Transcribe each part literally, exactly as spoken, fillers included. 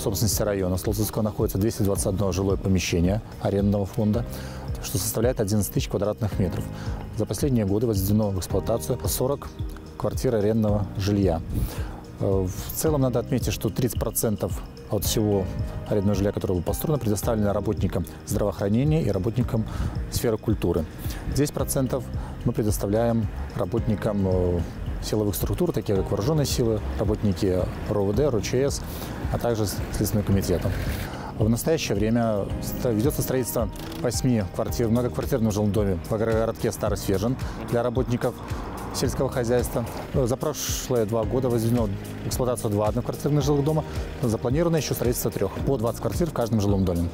собственности района Слуцкого находится двести двадцать одно жилое помещение арендного фонда, что составляет одиннадцать тысяч квадратных метров. За последние годы возведено в эксплуатацию сорок квартир арендного жилья. В целом надо отметить, что тридцать процентов от всего арендного жилья, которое было построено, предоставлено работникам здравоохранения и работникам сферы культуры. десять процентов мы предоставляем работникам силовых структур, такие как вооруженные силы, работники РОВД, РОЧС, а также Следственного комитета. В настоящее время ведется строительство восьми квартир в многоквартирном жилом доме в городке Старый Свежен для работников сельского хозяйства. За прошлые два года возведено в эксплуатацию два одноквартирных жилых дома. Запланировано еще строительство трех, по двадцать квартир в каждом жилом доме.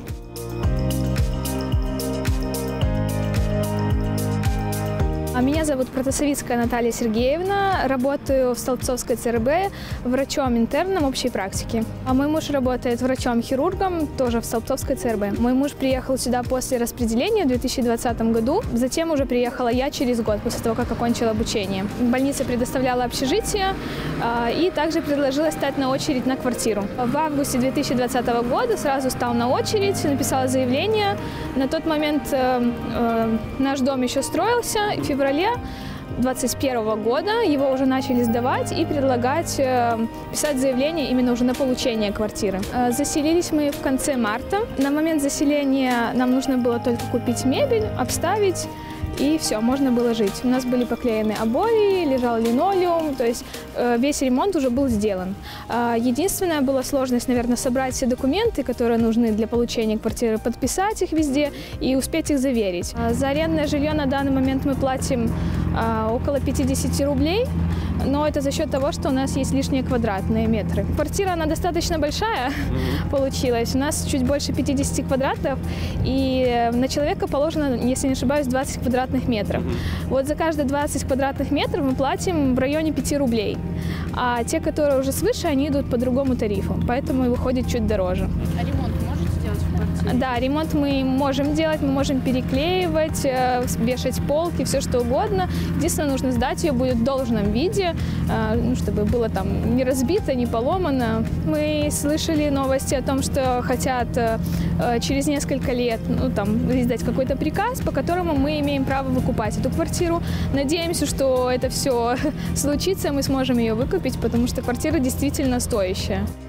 Меня зовут Протасовицкая Наталья Сергеевна. Работаю в Столбцовской ЦРБ врачом-интерном общей практики. А мой муж работает врачом-хирургом тоже в Столбцовской ЦРБ. Мой муж приехал сюда после распределения в две тысячи двадцатом году. Затем уже приехала я через год, после того, как окончила обучение. Больница предоставляла общежитие и также предложила стать на очередь на квартиру. В августе две тысячи двадцатого года сразу стал на очередь, написала заявление. На тот момент э, э, наш дом еще строился. В феврале две тысячи двадцать первого года его уже начали сдавать и предлагать э, писать заявление именно уже на получение квартиры. Э, заселились мы в конце марта. На момент заселения нам нужно было только купить мебель, обставить, и все, можно было жить. У нас были поклеены обои, лежал линолеум, то есть э, весь ремонт уже был сделан. Э, единственная была сложность, наверное, собрать все документы, которые нужны для получения квартиры, подписать их везде и успеть их заверить. Э, за арендное жилье на данный момент мы платим э, около пятидесяти рублей, но это за счет того, что у нас есть лишние квадратные метры. Квартира, она достаточно большая получилась, у нас чуть больше пятидесяти квадратов, и на человека положено, если не ошибаюсь, двадцать квадратных метров. Вот за каждые двадцать квадратных метров мы платим в районе пяти рублей, а те, которые уже свыше, они идут по другому тарифу, поэтому и выходит чуть дороже. А ремонт можете делать в квартире? Да, ремонт мы можем делать, мы можем переклеивать, вешать полки, все что угодно. Единственное, нужно сдать ее будет в должном виде, ну, чтобы было там не разбито, не поломано. Мы слышали новости о том, что хотят через несколько лет, ну, там, издать какой-то приказ, по которому мы имеем право выкупать эту квартиру. Надеемся, что это все случится, мы сможем ее выкупить, потому что квартира действительно стоящая.